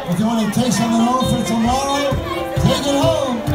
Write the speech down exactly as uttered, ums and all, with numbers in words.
If you want to take something home for tomorrow, take it home.